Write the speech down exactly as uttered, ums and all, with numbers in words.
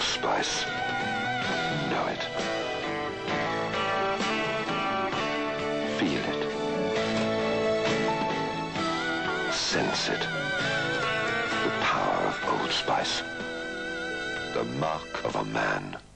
Spice. Know it. Feel it. Sense it. The power of Old Spice. The mark of a man.